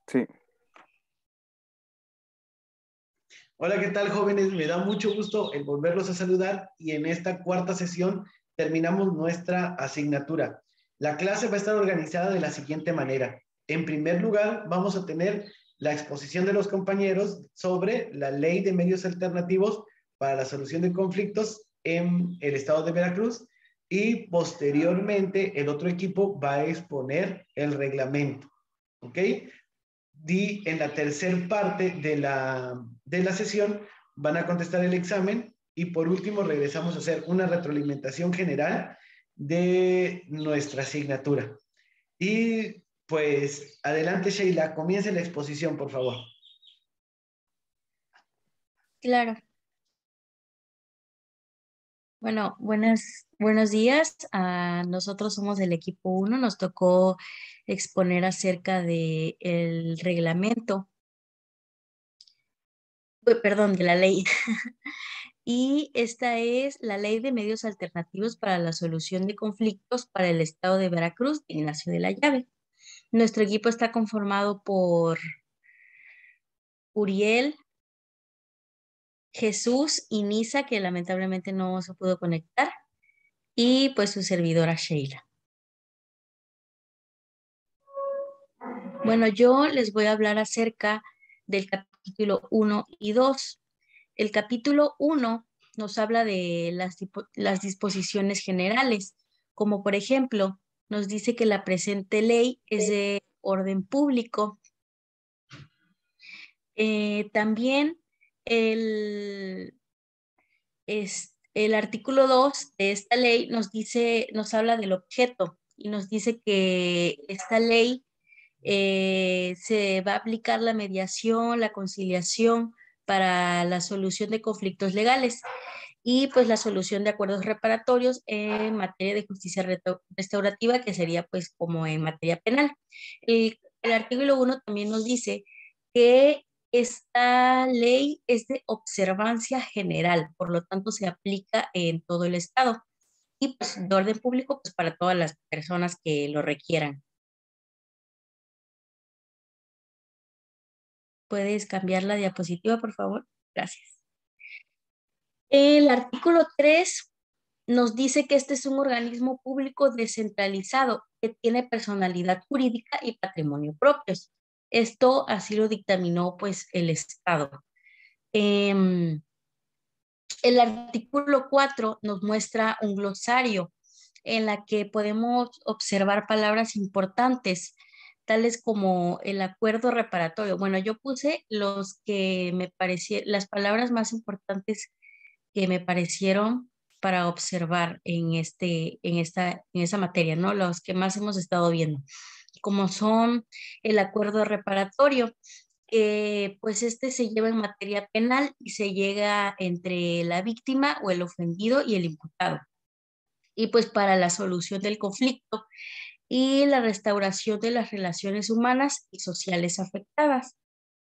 Sí. Hola, ¿qué tal, jóvenes? Me da mucho gusto el volverlos a saludar y en esta cuarta sesión terminamos nuestra asignatura. La clase va a estar organizada de la siguiente manera. En primer lugar, vamos a tener la exposición de los compañeros sobre la Ley de Medios Alternativos para la Solución de Conflictos en el estado de Veracruz y posteriormente el otro equipo va a exponer el reglamento. ¿Ok? En la tercera parte de la sesión van a contestar el examen y por último regresamos a hacer una retroalimentación general de nuestra asignatura. Y pues adelante, Sheila, comience la exposición, por favor. Claro. Bueno, buenos días. Nosotros somos el equipo 1. Nos tocó exponer acerca de el reglamento, perdón, de la ley. Y esta es la Ley de Medios Alternativos para la Solución de Conflictos para el Estado de Veracruz, de Ignacio de la Llave. Nuestro equipo está conformado por Uriel, Jesús y Nisa, que lamentablemente no se pudo conectar, y pues su servidora Sheila. Bueno, yo les voy a hablar acerca del capítulo 1 y 2. El capítulo 1 nos habla de las disposiciones generales, como por ejemplo, nos dice que la presente ley es de orden público. También el, el artículo 2 de esta ley nos habla del objeto y nos dice que esta ley se va a aplicar la mediación, la conciliación para la solución de conflictos legales y pues la solución de acuerdos reparatorios en materia de justicia restaurativa, que sería pues como en materia penal. El artículo 1 también nos dice que esta ley es de observancia general, por lo tanto se aplica en todo el estado y pues de orden público pues para todas las personas que lo requieran. ¿Puedes cambiar la diapositiva, por favor? Gracias. El artículo 3 nos dice que este es un organismo público descentralizado que tiene personalidad jurídica y patrimonio propios. Esto así lo dictaminó pues el Estado. El artículo 4 nos muestra un glosario en la que podemos observar palabras importantes, tales como el acuerdo reparatorio. Bueno, yo puse los que me parecieron, las palabras más importantes que me parecieron para observar en esa materia, ¿no? Los que más hemos estado viendo, como son el acuerdo reparatorio, pues este se lleva en materia penal y se llega entre la víctima o el ofendido y el imputado. Y pues para la solución del conflicto y la restauración de las relaciones humanas y sociales afectadas.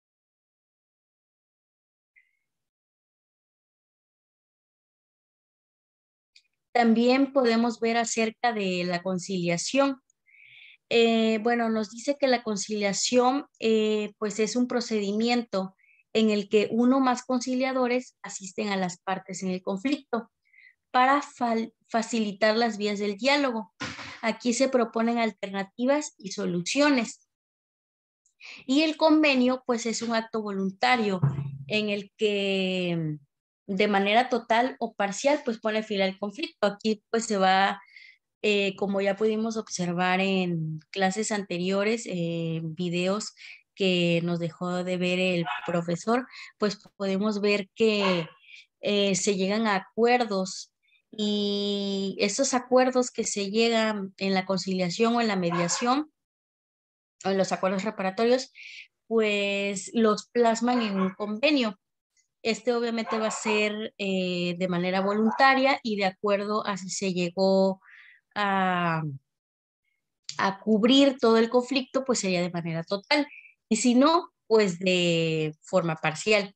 También podemos ver acerca de la conciliación. Bueno, nos dice que la conciliación pues es un procedimiento en el que uno o más conciliadores asisten a las partes en el conflicto para facilitar las vías del diálogo. Aquí se proponen alternativas y soluciones. Y el convenio, pues, es un acto voluntario en el que de manera total o parcial, pues, pone fin al conflicto. Aquí, pues, se va, como ya pudimos observar en clases anteriores, videos que nos dejó de ver el profesor, pues podemos ver que se llegan a acuerdos y esos acuerdos que se llegan en la conciliación o en la mediación o en los acuerdos reparatorios, pues los plasman en un convenio. Este obviamente va a ser de manera voluntaria y de acuerdo a si se llegó a, a cubrir todo el conflicto, pues sería de manera total. Y si no, pues de forma parcial.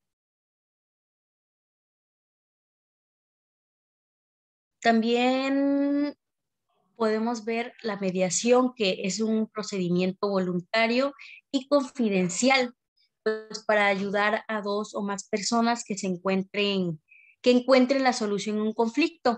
También podemos ver la mediación, que es un procedimiento voluntario y confidencial, pues para ayudar a dos o más personas que encuentren la solución a un conflicto.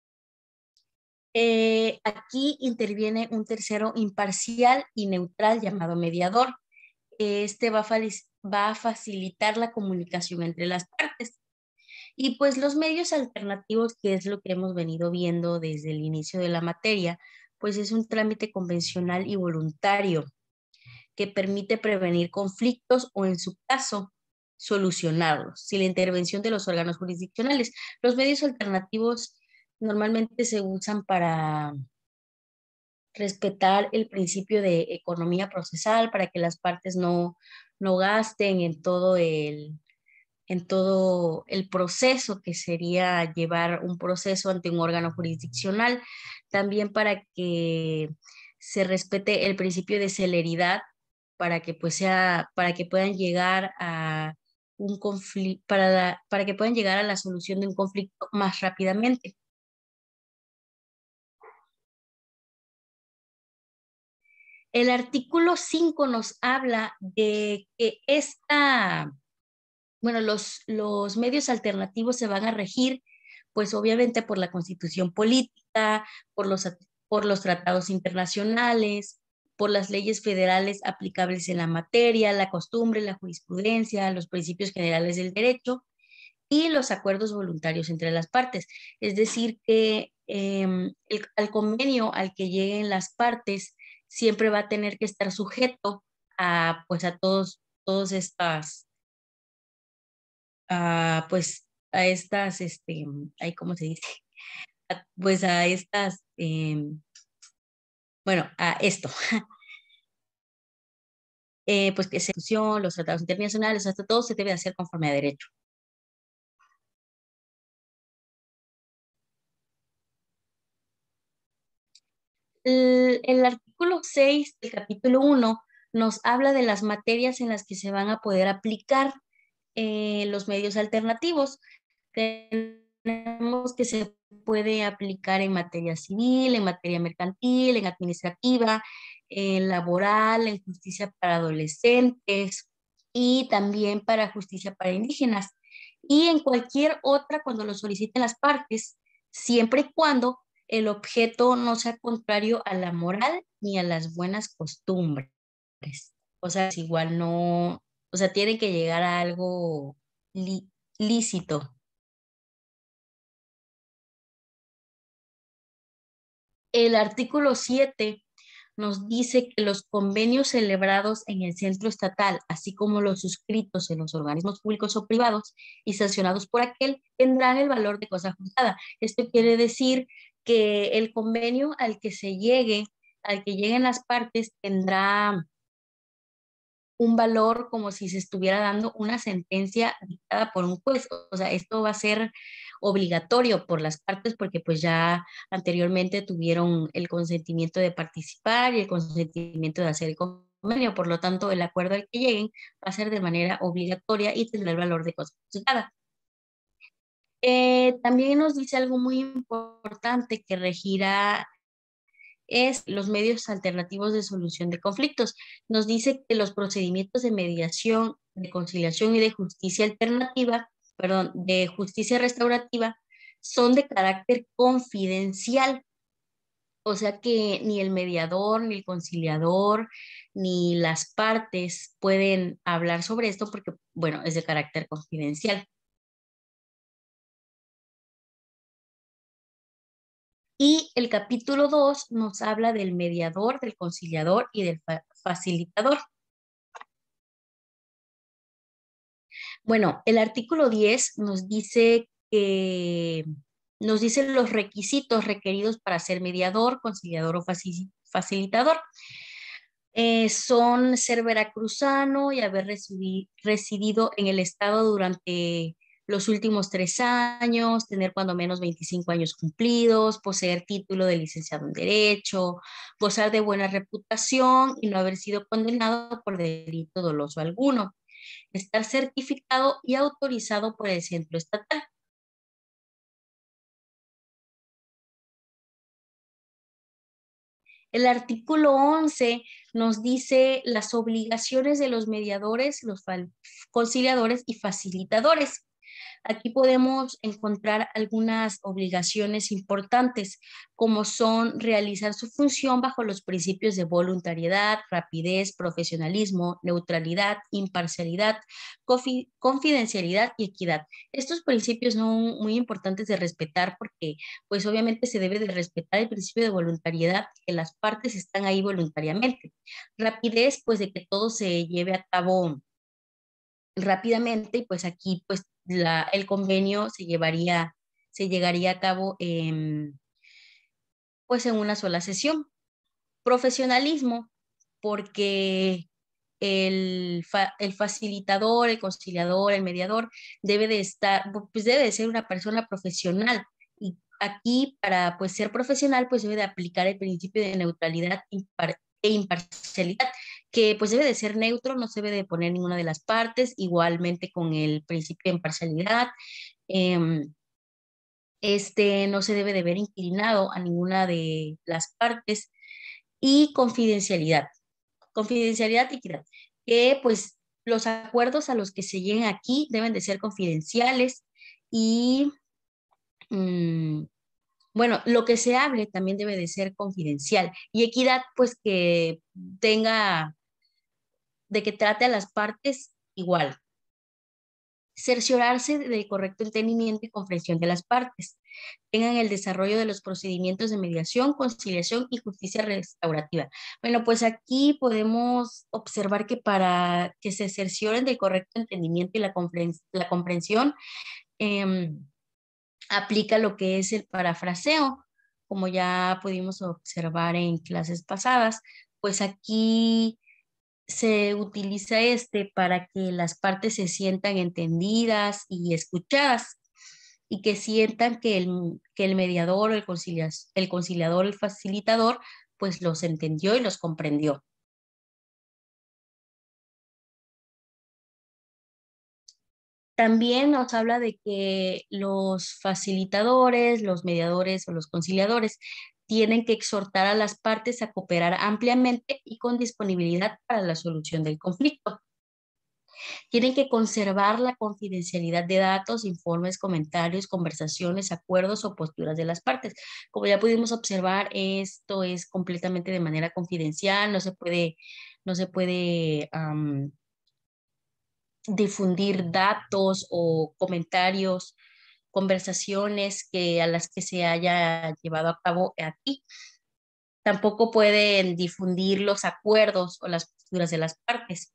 Aquí interviene un tercero imparcial y neutral llamado mediador. Este va a facilitar la comunicación entre las partes. Y pues los medios alternativos, que es lo que hemos venido viendo desde el inicio de la materia, pues es un trámite convencional y voluntario que permite prevenir conflictos o, en su caso, solucionarlos sin la intervención de los órganos jurisdiccionales. Los medios alternativos normalmente se usan para respetar el principio de economía procesal, para que las partes no gasten en todo el proceso que sería llevar un proceso ante un órgano jurisdiccional, también para que se respete el principio de celeridad, para que puedan llegar a un conflicto, para que puedan llegar a la solución de un conflicto más rápidamente. El artículo 5 nos habla de que los medios alternativos se van a regir, pues obviamente por la Constitución política, por los tratados internacionales, por las leyes federales aplicables en la materia, la costumbre, la jurisprudencia, los principios generales del derecho y los acuerdos voluntarios entre las partes. Es decir, que al convenio al que lleguen las partes siempre va a tener que estar sujeto pues a todos estas pues a estas, ahí, ¿cómo se dice? Pues a estas, bueno, a esto, pues que se los tratados internacionales, hasta todo se debe hacer conforme a derecho. El artículo 6 del capítulo 1 nos habla de las materias en las que se van a poder aplicar los medios alternativos. Tenemos que se puede aplicar en materia civil, en materia mercantil, en administrativa, en laboral, en justicia para adolescentes y también para justicia para indígenas. Y en cualquier otra cuando lo soliciten las partes, siempre y cuando el objeto no sea contrario a la moral ni a las buenas costumbres. O sea, es igual no, o sea, tiene que llegar a algo lícito. El artículo 7 nos dice que los convenios celebrados en el centro estatal, así como los suscritos en los organismos públicos o privados y sancionados por aquel, tendrán el valor de cosa juzgada. Esto quiere decir que el convenio al que lleguen las partes, tendrá un valor como si se estuviera dando una sentencia dictada por un juez. O sea, esto va a ser obligatorio por las partes porque pues ya anteriormente tuvieron el consentimiento de participar y el consentimiento de hacer el convenio. Por lo tanto, el acuerdo al que lleguen va a ser de manera obligatoria y tendrá el valor de cosa juzgada. También nos dice algo muy importante que regirá es los medios alternativos de solución de conflictos. Nos dice que los procedimientos de mediación, de conciliación y de justicia alternativa, perdón, de justicia restaurativa, son de carácter confidencial. O sea que ni el mediador, ni el conciliador, ni las partes pueden hablar sobre esto porque, bueno, es de carácter confidencial. Y el capítulo 2 nos habla del mediador, del conciliador y del facilitador. Bueno, el artículo 10 nos dice los requisitos requeridos para ser mediador, conciliador o facilitador. Son ser veracruzano y haber residido en el estado durante los últimos 3 años, tener cuando menos 25 años cumplidos, poseer título de licenciado en Derecho, gozar de buena reputación y no haber sido condenado por delito doloso alguno, estar certificado y autorizado por el centro estatal. El artículo 11 nos dice las obligaciones de los mediadores, los conciliadores y facilitadores. Aquí podemos encontrar algunas obligaciones importantes, como son realizar su función bajo los principios de voluntariedad, rapidez, profesionalismo, neutralidad, imparcialidad, confidencialidad y equidad. Estos principios son muy importantes de respetar porque, pues obviamente se debe de respetar el principio de voluntariedad, que las partes están ahí voluntariamente. Rapidez, pues de que todo se lleve a cabo rápidamente y pues aquí pues el convenio se llegaría a cabo pues en una sola sesión. Profesionalismo, porque el facilitador, el conciliador, el mediador debe de estar, pues debe de ser una persona profesional. Y aquí para pues ser profesional pues debe de aplicar el principio de neutralidad e imparcialidad, que pues debe de ser neutro, no se debe de poner ninguna de las partes, igualmente con el principio de imparcialidad. em, este no se debe de ver inclinado a ninguna de las partes y confidencialidad y equidad, que pues los acuerdos a los que se lleguen aquí deben de ser confidenciales y bueno, lo que se hable también debe de ser confidencial y equidad pues que tenga, de que trate a las partes igual. Cerciorarse del correcto entendimiento y comprensión de las partes. Tengan el desarrollo de los procedimientos de mediación, conciliación y justicia restaurativa. Bueno, pues aquí podemos observar que para que se cercioren del correcto entendimiento y la comprensión, aplica lo que es el parafraseo, como ya pudimos observar en clases pasadas, pues aquí se utiliza este para que las partes se sientan entendidas y escuchadas y que sientan que el mediador, el conciliador, el facilitador, pues los entendió y los comprendió. También nos habla de que los facilitadores, los mediadores o los conciliadores tienen que exhortar a las partes a cooperar ampliamente y con disponibilidad para la solución del conflicto. Tienen que conservar la confidencialidad de datos, informes, comentarios, conversaciones, acuerdos o posturas de las partes. Como ya pudimos observar, esto es completamente de manera confidencial, no se puede difundir datos o comentarios, conversaciones a las que se haya llevado a cabo aquí. Tampoco pueden difundir los acuerdos o las posturas de las partes.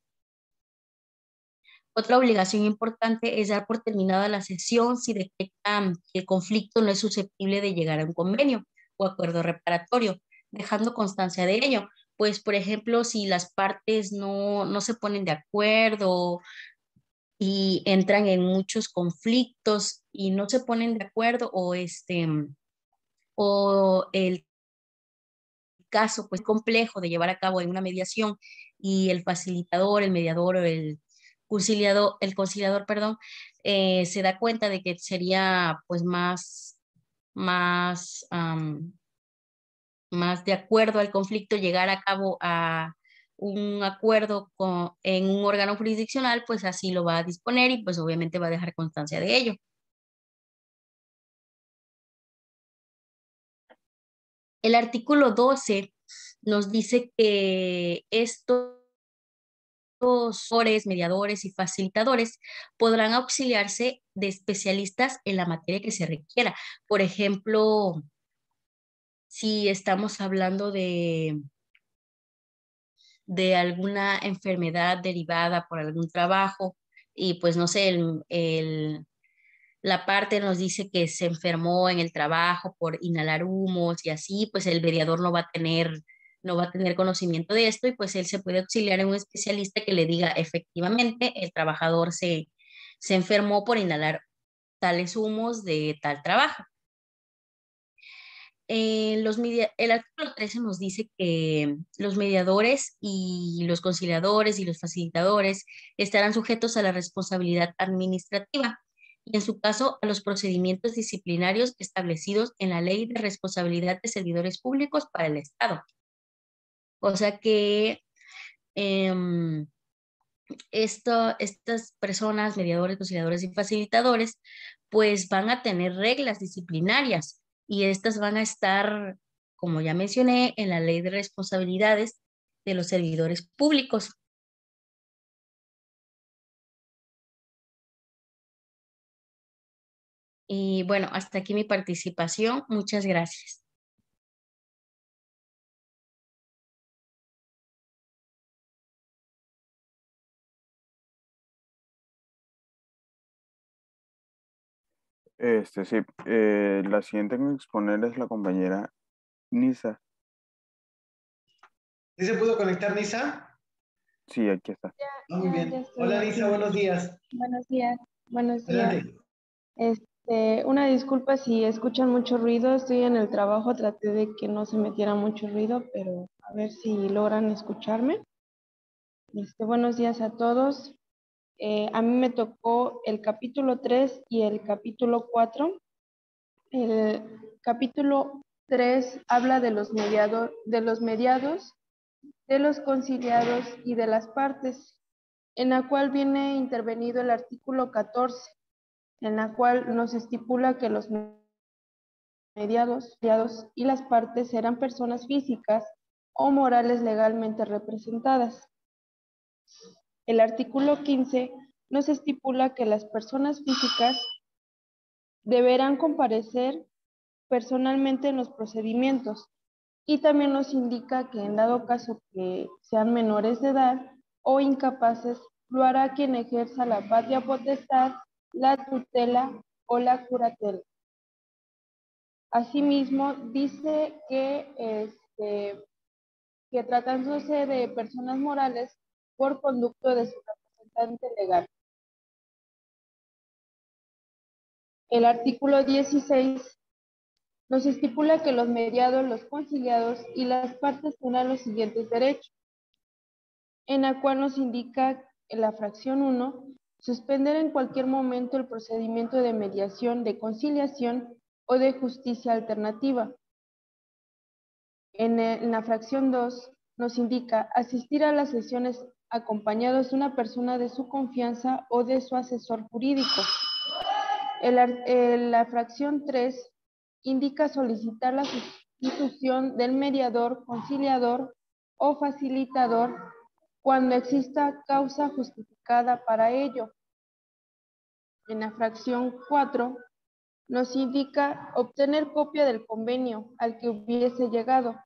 Otra obligación importante es dar por terminada la sesión si detectan que el conflicto no es susceptible de llegar a un convenio o acuerdo reparatorio, dejando constancia de ello. Pues, por ejemplo, si las partes no se ponen de acuerdo y entran en muchos conflictos y no se ponen de acuerdo o el caso pues complejo de llevar a cabo en una mediación y el facilitador, el mediador o el conciliador, perdón, se da cuenta de que sería pues más, más de acuerdo al conflicto llegar a cabo a un acuerdo en un órgano jurisdiccional, pues así lo va a disponer y pues obviamente va a dejar constancia de ello. El artículo 12 nos dice que estos mediadores y facilitadores podrán auxiliarse de especialistas en la materia que se requiera. Por ejemplo, si estamos hablando de alguna enfermedad derivada por algún trabajo y pues no sé, la parte nos dice que se enfermó en el trabajo por inhalar humos y así, pues el mediador no va a tener conocimiento de esto y pues él se puede auxiliar en un especialista que le diga efectivamente el trabajador se enfermó por inhalar tales humos de tal trabajo. El artículo 13 nos dice que los mediadores y los conciliadores y los facilitadores estarán sujetos a la responsabilidad administrativa y en su caso a los procedimientos disciplinarios establecidos en la Ley de Responsabilidad de Servidores Públicos para el Estado. O sea que em, estas personas, mediadores, conciliadores y facilitadores, pues van a tener reglas disciplinarias y estas van a estar, como ya mencioné, en la ley de responsabilidades de los servidores públicos. Y bueno, hasta aquí mi participación. Muchas gracias. Sí, la siguiente en exponer es la compañera Nisa. ¿Sí se pudo conectar, Nisa? Sí, aquí está. Ah, muy Ya bien. estoy Hola, aquí. Nisa, buenos días. Buenos días, buenos días. Adelante. Una disculpa si escuchan mucho ruido, estoy en el trabajo, traté de que no se metiera mucho ruido, pero a ver si logran escucharme. Buenos días a todos. A mí me tocó el capítulo 3 y el capítulo 4. El capítulo 3 habla de los mediados, de los conciliados y de las partes, en la cual viene intervenido el artículo 14, en la cual nos estipula que los mediados y las partes serán personas físicas o morales legalmente representadas. El artículo 15 nos estipula que las personas físicas deberán comparecer personalmente en los procedimientos y también nos indica que en dado caso que sean menores de edad o incapaces, lo hará quien ejerza la patria potestad, la tutela o la curatela. Asimismo, dice que tratándose de personas morales por conducto de su representante legal. El artículo 16 nos estipula que los mediados, los conciliados y las partes tendrán los siguientes derechos, en la cual nos indica en la fracción 1, suspender en cualquier momento el procedimiento de mediación, de conciliación o de justicia alternativa. En la fracción 2 nos indica asistir a las sesiones acompañados de una persona de su confianza o de su asesor jurídico. La fracción 3 indica solicitar la sustitución del mediador, conciliador o facilitador cuando exista causa justificada para ello. En la fracción 4 nos indica obtener copia del convenio al que hubiese llegado.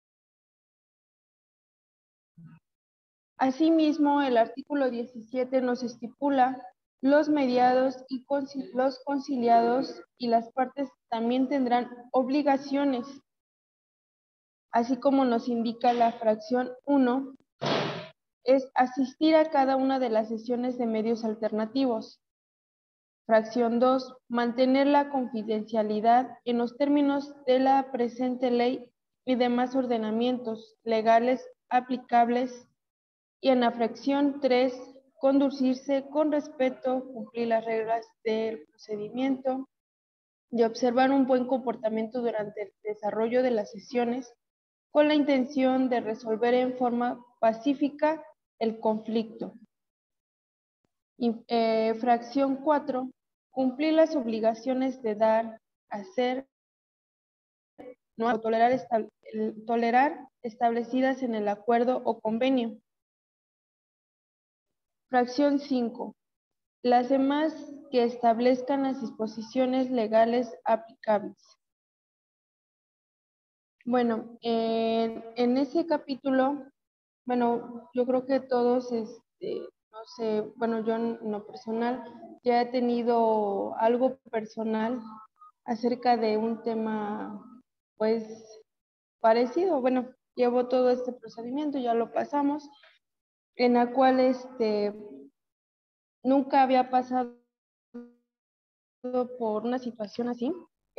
Asimismo, el artículo 17 nos estipula los mediados y los conciliados y las partes también tendrán obligaciones, así como nos indica la fracción 1, es asistir a cada una de las sesiones de medios alternativos. Fracción 2, mantener la confidencialidad en los términos de la presente ley y demás ordenamientos legales aplicables. Y en la fracción 3, conducirse con respeto, cumplir las reglas del procedimiento y observar un buen comportamiento durante el desarrollo de las sesiones con la intención de resolver en forma pacífica el conflicto. Y, fracción 4, cumplir las obligaciones de dar, hacer, no tolerar establecidas en el acuerdo o convenio. Fracción 5. Las demás que establezcan las disposiciones legales aplicables. Bueno, en ese capítulo, bueno, yo creo que todos, no sé, bueno, yo en lo personal ya he tenido algo personal acerca de un tema, pues, parecido. Bueno, llevo todo este procedimiento, ya lo pasamos, en la cual, nunca había pasado por una situación así.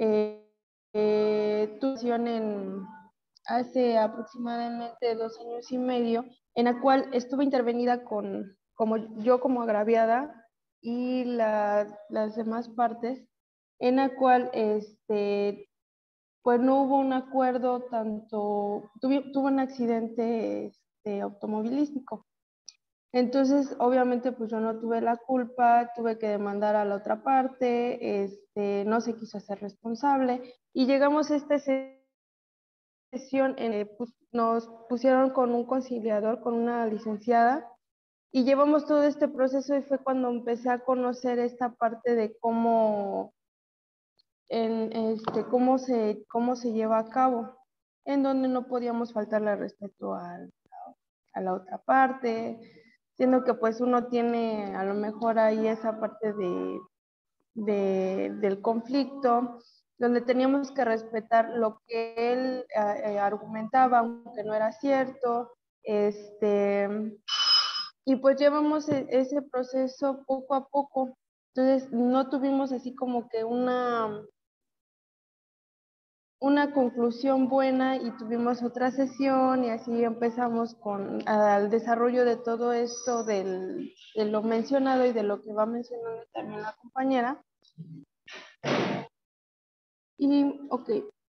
Tuve hace aproximadamente 2 años y medio, en la cual estuve intervenida como agraviada y las demás partes, en la cual pues no hubo un acuerdo, tuvo un accidente automovilístico. Entonces, obviamente, pues yo no tuve la culpa, tuve que demandar a la otra parte, no se quiso hacer responsable y llegamos a esta sesión, nos pusieron con un conciliador, con una licenciada y llevamos todo este proceso y fue cuando empecé a conocer esta parte de cómo se lleva a cabo, en donde no podíamos faltarle al respeto a la otra parte, siendo que pues uno tiene a lo mejor ahí esa parte del conflicto, donde teníamos que respetar lo que él argumentaba, aunque no era cierto, y pues llevamos ese proceso poco a poco. Entonces no tuvimos así como que una conclusión buena y tuvimos otra sesión y así empezamos al desarrollo de todo esto de lo mencionado y de lo que va mencionando también la compañera. Y, ok.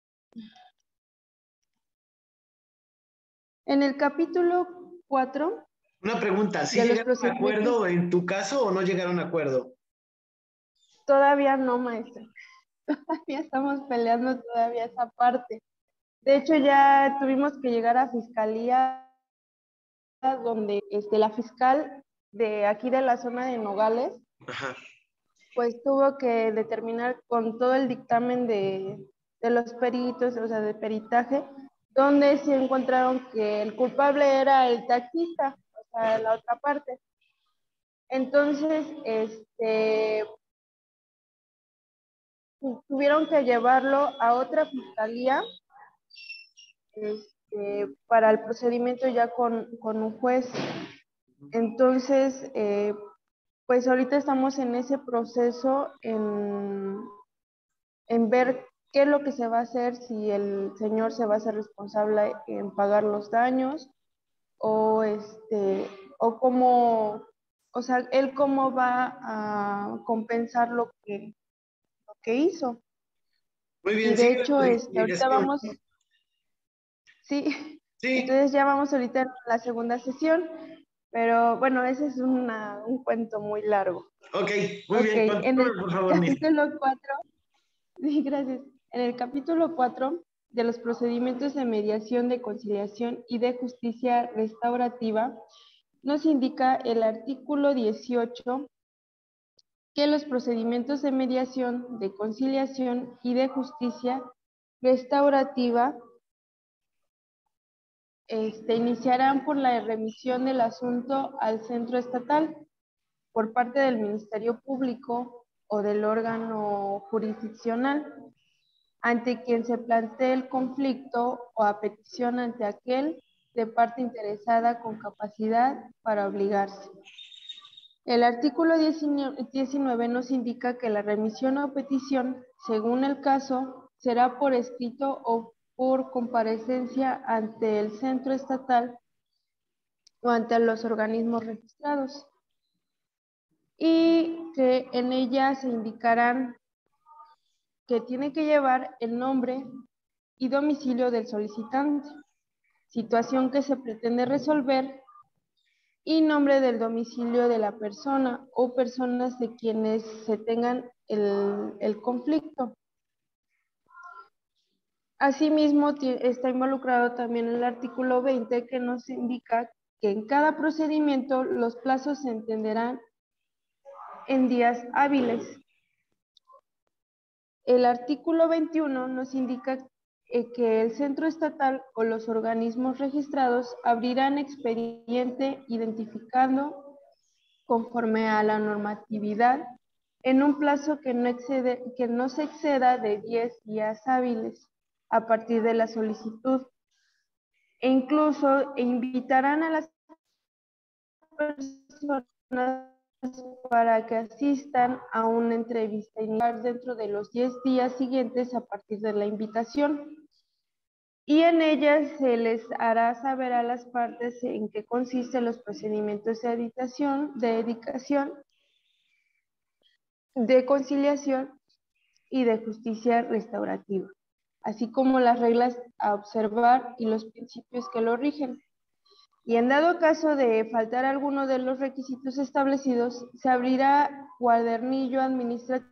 En el capítulo 4 Una pregunta, ¿sí de los llegaron a un procedimientos, acuerdo en tu caso o no llegaron a acuerdo? todavía no, maestra. Todavía estamos peleando todavía esa parte. De hecho, ya tuvimos que llegar a fiscalía, donde la fiscal de aquí de la zona de Nogales, Ajá. pues tuvo que determinar con todo el dictamen de los peritos, o sea, de peritaje, donde se encontraron que el culpable era el taxista, o sea, la otra parte. Entonces, tuvieron que llevarlo a otra fiscalía, para el procedimiento ya con un juez. Entonces, pues ahorita estamos en ese proceso en ver qué es lo que se va a hacer, si el señor se va a hacer responsable en pagar los daños o o cómo, o sea, él cómo va a compensar lo que hizo. Muy Y bien, de sigue hecho, la ahorita explicación. vamos, sí, Sí, entonces ya vamos ahorita en la segunda sesión, pero bueno, ese es un cuento muy largo. ok, muy Ok, bien, en el continúa, por favor, Miss. capítulo 4, sí, gracias. En el capítulo 4 de los procedimientos de mediación, de conciliación y de justicia restaurativa, nos indica el artículo 18 que los procedimientos de mediación, de conciliación y de justicia restaurativa iniciarán por la remisión del asunto al centro estatal por parte del Ministerio Público o del órgano jurisdiccional, ante quien se plantee el conflicto o a petición ante aquel de parte interesada con capacidad para obligarse. El artículo 19 nos indica que la remisión o petición, según el caso, será por escrito o por comparecencia ante el centro estatal o ante los organismos registrados, y que en ella se indicarán que tiene que llevar el nombre y domicilio del solicitante, situación que se pretende resolver, y nombre del domicilio de la persona o personas de quienes se tengan el conflicto. Asimismo, está involucrado también el artículo 20 que nos indica que en cada procedimiento los plazos se entenderán en días hábiles. El artículo 21 nos indica que el centro estatal o los organismos registrados abrirán expediente identificando conforme a la normatividad en un plazo que no se exceda de 10 días hábiles a partir de la solicitud, e incluso invitarán a las personas para que asistan a una entrevista inicial dentro de los 10 días siguientes a partir de la invitación. Y en ella se les hará saber a las partes en qué consisten los procedimientos de dedicación, de conciliación y de justicia restaurativa. así como las reglas a observar y los principios que lo rigen. Y en dado caso de faltar alguno de los requisitos establecidos, se abrirá cuadernillo administrativo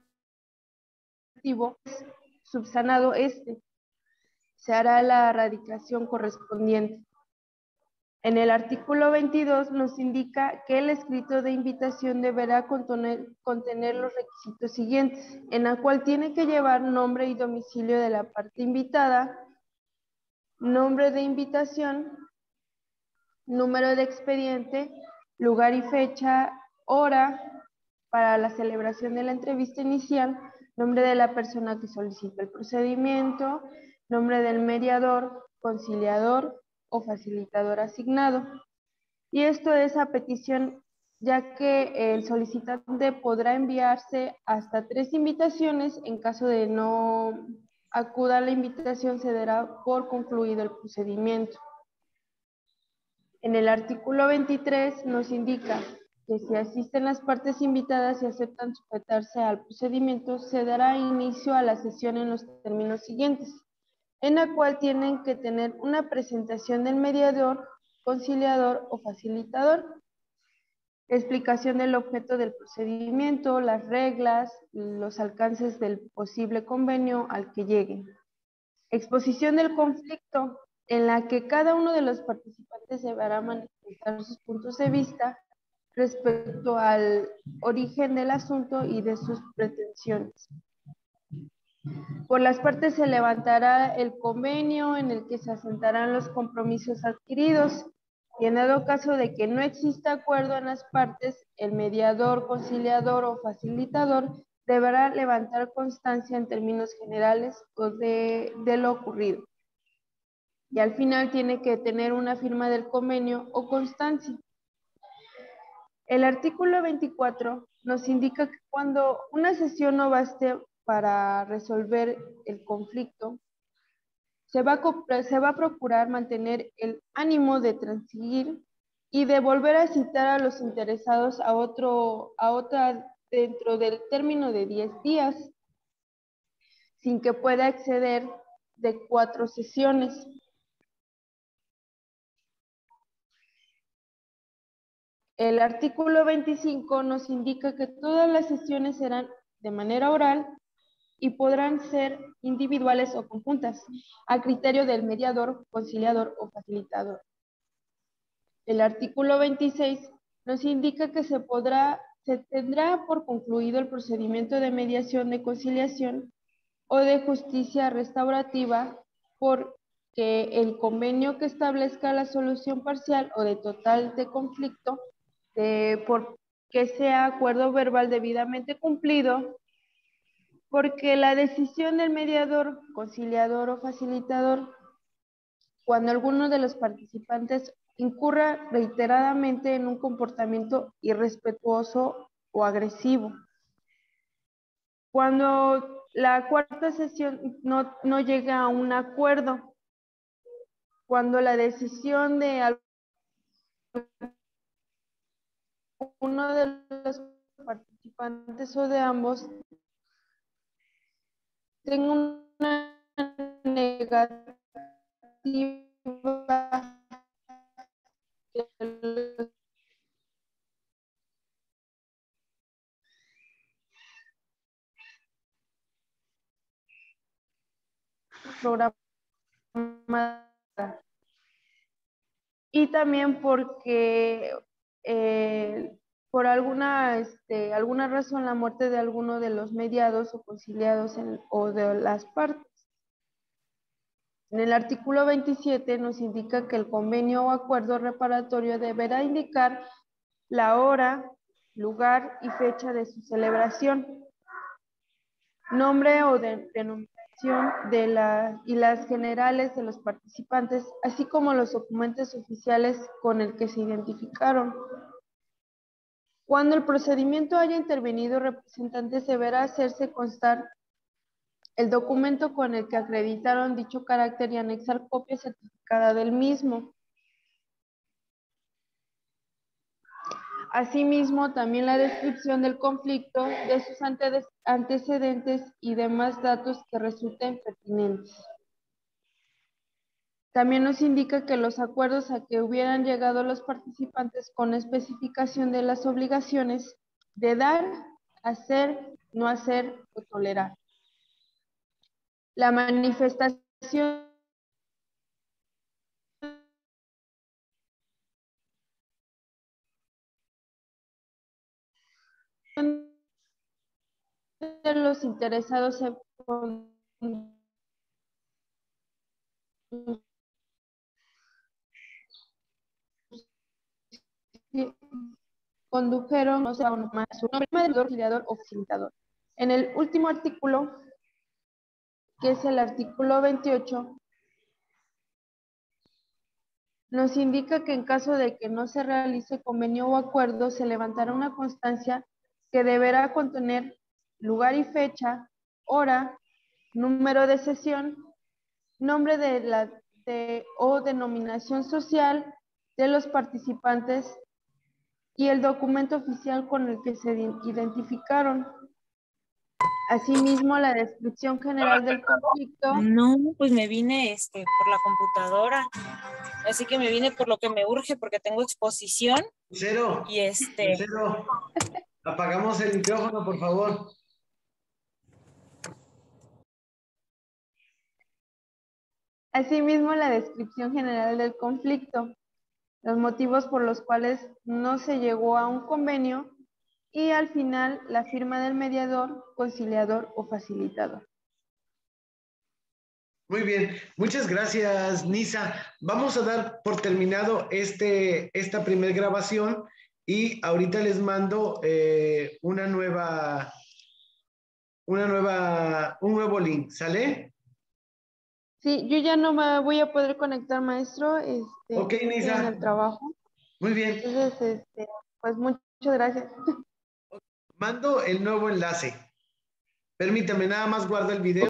subsanado este. Se hará la erradicación correspondiente. En el artículo 22 nos indica que el escrito de invitación deberá contener los requisitos siguientes, en la cual tiene que llevar nombre y domicilio de la parte invitada, nombre de invitación, número de expediente, lugar y fecha, hora para la celebración de la entrevista inicial, nombre de la persona que solicita el procedimiento, nombre del mediador, conciliador o facilitador asignado. Y esto es a petición, ya que el solicitante podrá enviarse hasta 3 invitaciones. En caso de no acuda a la invitación, se dará por concluido el procedimiento. En el artículo 23 nos indica que si asisten las partes invitadas y aceptan sujetarse al procedimiento, se dará inicio a la sesión en los términos siguientes, en la cual tienen que tener una presentación del mediador, conciliador o facilitador, explicación del objeto del procedimiento, las reglas, los alcances del posible convenio al que lleguen. Exposición del conflicto, en la que cada uno de los participantes deberá manifestar sus puntos de vista respecto al origen del asunto y de sus pretensiones. Por las partes se levantará el convenio en el que se asentarán los compromisos adquiridos, y en dado caso de que no exista acuerdo en las partes, el mediador, conciliador o facilitador deberá levantar constancia en términos generales de lo ocurrido. Y al final tiene que tener una firma del convenio o constancia. El artículo 24 nos indica que cuando una sesión no baste para resolver el conflicto, se va a procurar mantener el ánimo de transigir y de volver a citar a los interesados a otra dentro del término de 10 días, sin que pueda exceder de 4 sesiones. El artículo 25 nos indica que todas las sesiones serán de manera oral y podrán ser individuales o conjuntas, a criterio del mediador, conciliador o facilitador. El artículo 26 nos indica que se tendrá por concluido el procedimiento de mediación, de conciliación o de justicia restaurativa porque el convenio que establezca la solución parcial o de total de conflicto, porque sea acuerdo verbal debidamente cumplido, porque la decisión del mediador, conciliador o facilitador, cuando alguno de los participantes incurra reiteradamente en un comportamiento irrespetuoso o agresivo. Cuando la cuarta sesión no llega a un acuerdo, cuando la decisión de uno de los participantes o de ambos tenga una negativa programada, y también porque por alguna razón la muerte de alguno de los mediados o conciliados o de las partes. En el artículo 27 nos indica que el convenio o acuerdo reparatorio deberá indicar la hora, lugar y fecha de su celebración, nombre o denominación y las generales de los participantes, así como los documentos oficiales con el que se identificaron. Cuando el procedimiento haya intervenido representantes, deberá hacerse constar el documento con el que acreditaron dicho carácter y anexar copia certificada del mismo. Asimismo, también la descripción del conflicto, de sus antecedentes y demás datos que resulten pertinentes. También nos indica que los acuerdos a que hubieran llegado los participantes con especificación de las obligaciones de dar, hacer, no hacer o tolerar. La manifestación de los interesados en condujeron, o sea, más su nombre de auxiliador o facilitador. En el último artículo, que es el artículo 28, nos indica que en caso de que no se realice convenio o acuerdo, se levantará una constancia que deberá contener lugar y fecha, hora, número de sesión, nombre o denominación social de los participantes y el documento oficial con el que se identificaron. Asimismo, la descripción general del conflicto. No, pues me vine por la computadora. Así que me vine por lo que me urge porque tengo exposición. Lucero, Y Lucero, apagamos el micrófono, por favor. Asimismo, la descripción general del conflicto, los motivos por los cuales no se llegó a un convenio y al final la firma del mediador, conciliador o facilitador. Muy bien, muchas gracias, Nisa. Vamos a dar por terminado esta primer grabación y ahorita les mando un nuevo link, ¿sale? Sí, yo ya no me voy a poder conectar, maestro. Ok, Estoy Nisa. en el trabajo. Muy bien. Entonces, pues muchas gracias. Mando el nuevo enlace. Permítame, nada más guardo el video.